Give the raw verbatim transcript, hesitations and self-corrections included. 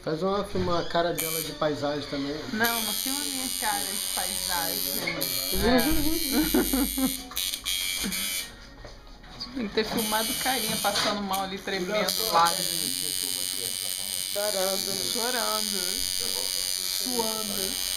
Faz uma, uma cara dela de paisagem também. Não, não filma minha cara de paisagem. É. Tem que ter filmado carinha passando mal ali, tremendo lá. Chorando. Chorando. Suando.